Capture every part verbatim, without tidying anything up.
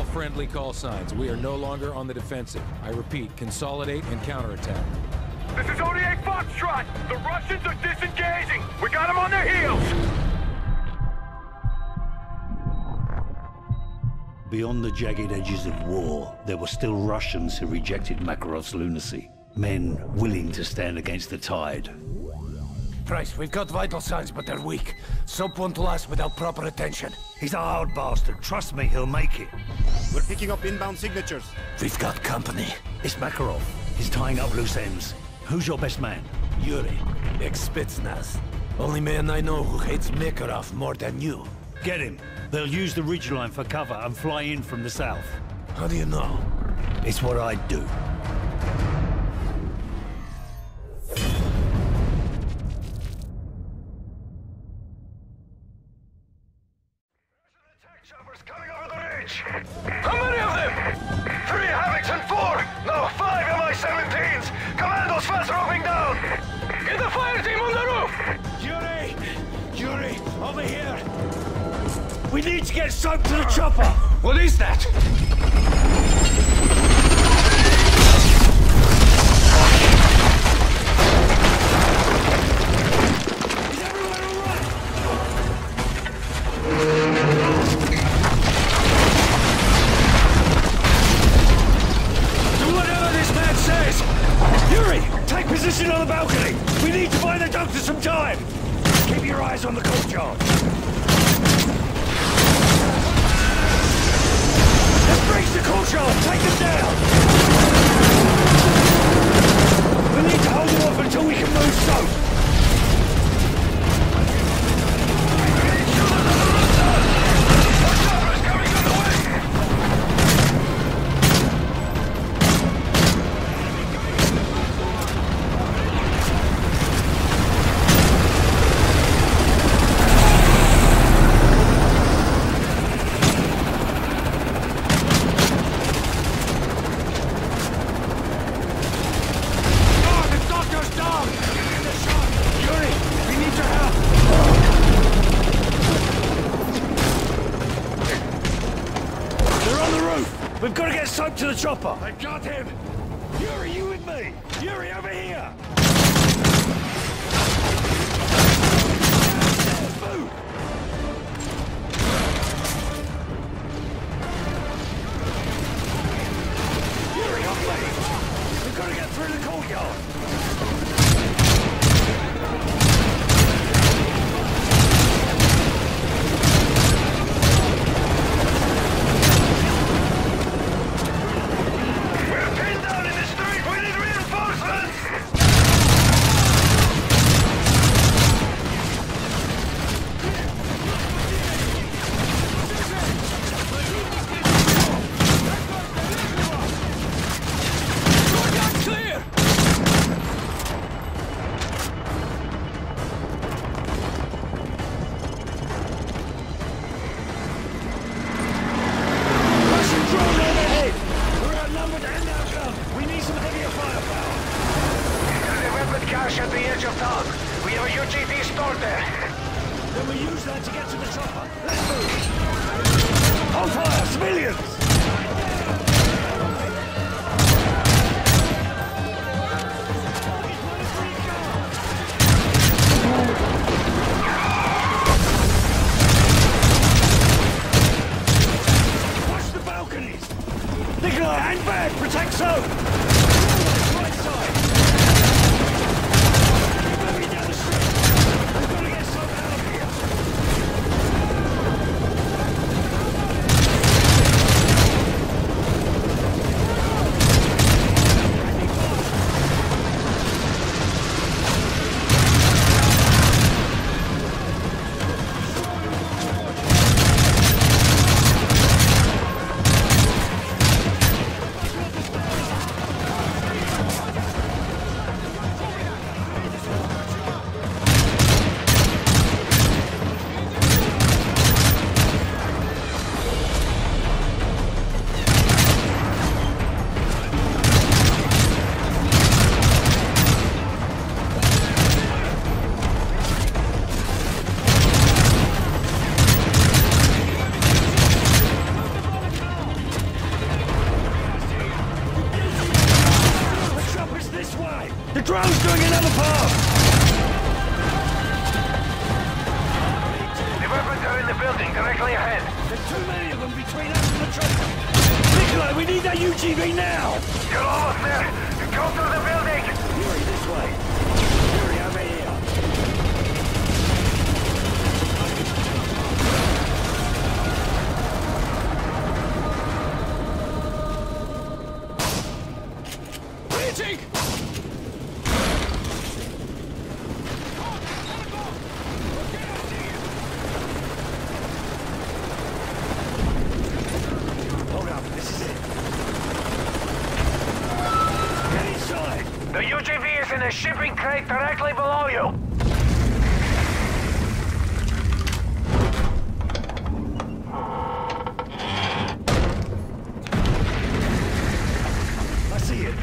friendly call signs. We are no longer on the defensive. I repeat, consolidate and counterattack. This is O D A Foxtrot! The Russians are disengaging! We got them on their heels! Beyond the jagged edges of war, there were still Russians who rejected Makarov's lunacy. Men willing to stand against the tide. Price, we've got vital signs, but they're weak. Soap won't last without proper attention. He's a hard bastard. Trust me, he'll make it. We're picking up inbound signatures. We've got company. It's Makarov. He's tying up loose ends. Who's your best man? Yuri, ex-Spetsnaz. Only man I know who hates Makarov more than you. Get him. They'll use the ridgeline for cover and fly in from the south. How do you know? It's what I'd do. Coming over the ridge! How many of them? Three Havocs and four! No, five M I seventeens! Commandos fast roping down! Get the fire team on the roof! Yuri! Yuri, over here! We need to get soap to the chopper! What is that? Is everyone alright? Says, Yuri, take position on the balcony. We need to buy the doctor some time. Keep your eyes on the courtyard. Let's breach the courtyard. Take them down. We need to hold them off until we can move soap. We've got to get soap to the chopper! I got him! Yuri, you with me? Yuri, over here! Move! Yuri, on me! We've got to get through the courtyard! At the edge of town. We have a U G V stored there. Then we use that to get to the chopper. Let's move! Hold fire, civilians! Watch the balconies! Nikolai, hang back! Protect soap! Right side! drone's doing another pass! The weapons are in the building, directly ahead. There's too many of them between us and the chopper! Nikolai, we need that U G V now! You're almost there. Go through the building. Yuri, this way. Yuri, over here. Reaching! Hold up, this is it. Get inside! The U G V is in a shipping crate directly below you. I see it.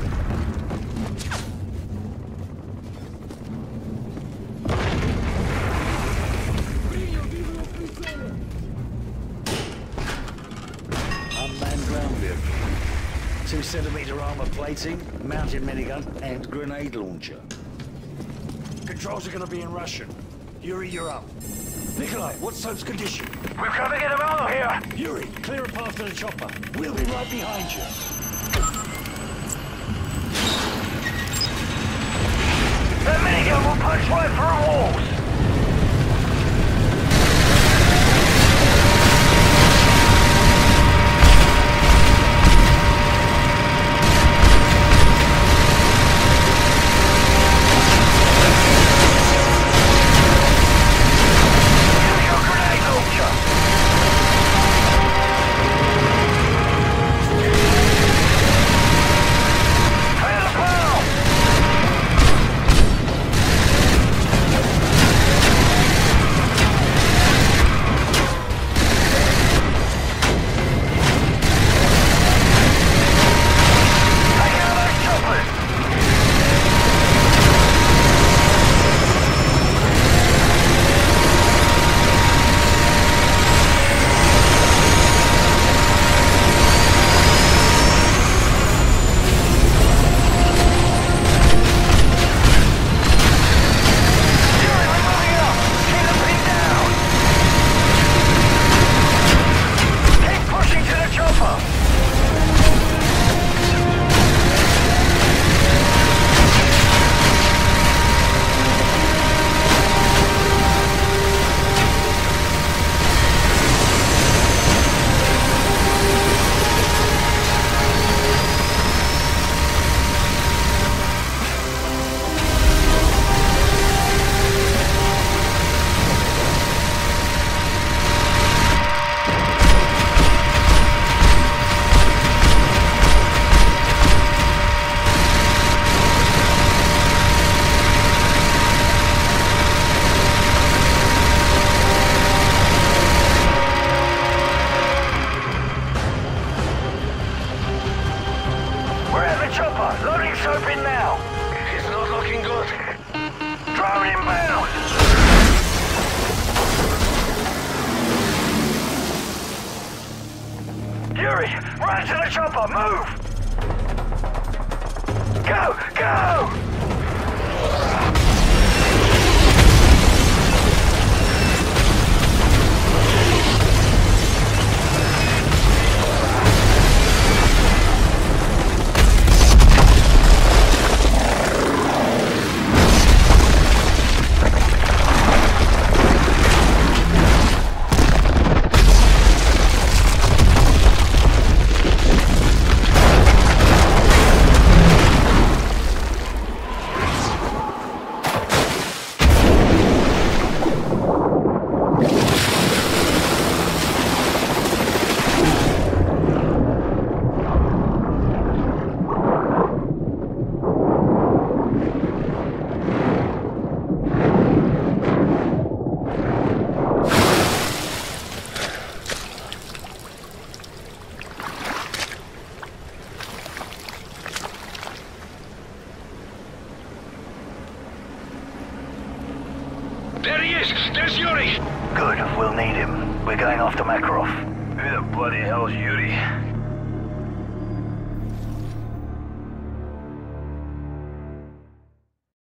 Unmanned ground vehicle. Two centimeter armor plating, mounted minigun, and grenade launcher. Controls are gonna be in Russian. Yuri, you're up. Nikolai, what's Soap's condition? We've got to get him out of here. Yuri, clear a path to the chopper. We'll be right behind you. That minigun will punch right through walls. Use your grenade launcher. Clear the panel. Take out those choppers. Yuri, we're moving up. Keep the pin down. Keep pushing to the chopper. We're at the chopper. Loading Soap in now. It's not looking good. Drone inbound. Yuri, run to the chopper. Move. Go, go. There he is! There's Yuri! Good, we'll need him. We're going after Makarov. Who the bloody hell's Yuri?